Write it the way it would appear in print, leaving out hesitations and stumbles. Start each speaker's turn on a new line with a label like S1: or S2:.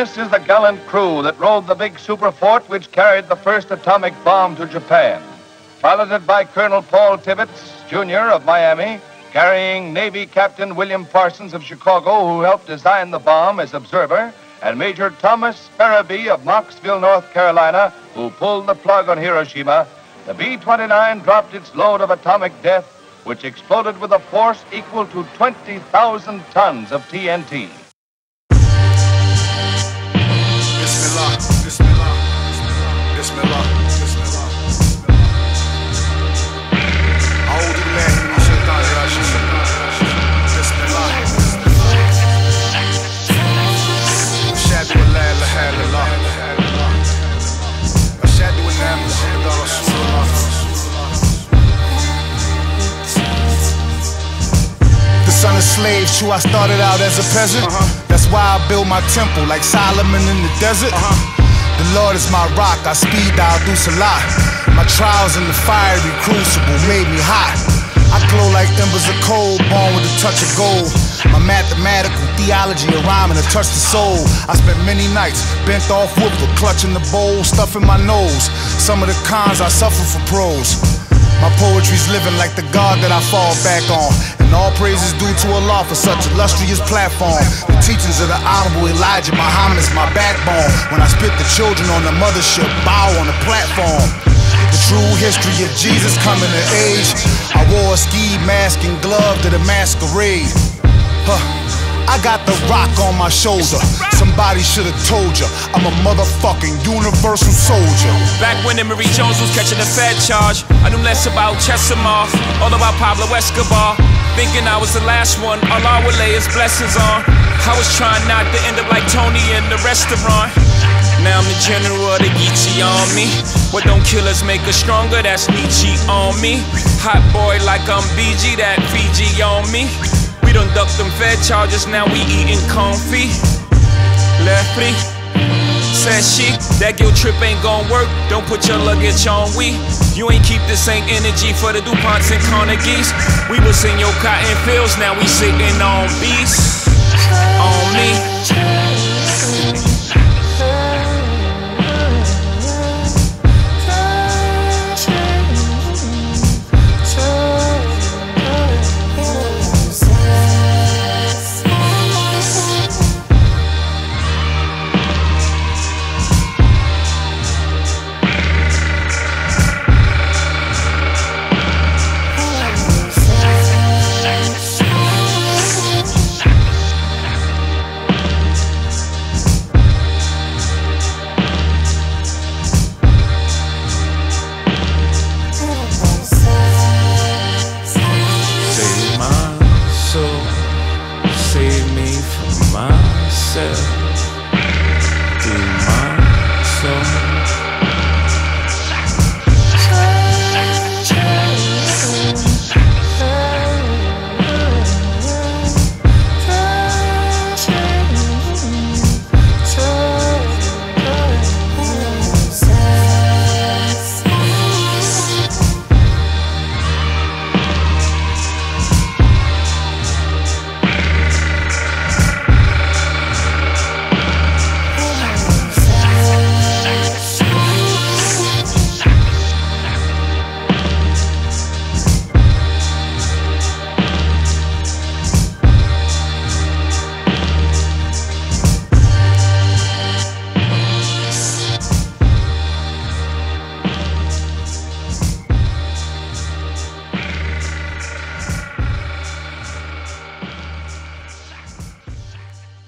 S1: This is the gallant crew that rode the big superfort which carried the first atomic bomb to Japan. Piloted by Colonel Paul Tibbets, Jr. of Miami, carrying Navy Captain William Parsons of Chicago, who helped design the bomb as observer, and Major Thomas Ferebee of Mocksville, North Carolina, who pulled the plug on Hiroshima, the B-29 dropped its load of atomic death, which exploded with a force equal to 20,000 tons of TNT.
S2: Bismillah, Bismillah, Bismillah, Bismillah. أعوذ بالله من الشيطان الرجيم. Bismillah. Ashadualla, ilaha, illallah. Ashadualla, Muhamadar, rasuulullah. The son of slaves, true, I started out as a peasant. That's why I built my temple like Solomon in the desert. The Lord is my rock, I speed dial through Salah. My trials in the fiery crucible made me hot. I glow like embers of coal, born with a touch of gold. My mathematical theology, a rhyme and a touch the soul. I spent many nights bent off whoopper, clutching the bowl, stuffing my nose. Some of the cons I suffer for pros. My poetry's living like the God that I fall back on. And all praise is due to Allah for such illustrious platform. The teachings of the Honorable Elijah Muhammad is my backbone. When I spit, the children on the mothership bow on the platform. The true history of Jesus coming to age. I wore a ski mask and glove to the masquerade. I got the rock on my shoulder. Somebody should have told you I'm a motherfucking universal soldier.
S3: Back when Emery Jones was catching the Fed charge, I knew less about Chesimar, all about Pablo Escobar. Thinking I was the last one, Allah would lay his blessings on. I was trying not to end up like Tony in the restaurant. Now I'm the general of the Geechee Army. What don't kill us make us stronger, that's Nietzsche on me. Hot boy like I'm BG, that Fiji on me. We done ducked them Fed charges, now we eating comfy. Left free, said she, that guilt trip ain't gon' work, don't put your luggage on we. You ain't keep the same energy for the DuPonts and Carnegies. We was in your cotton fields, now we sitting on beats. On me.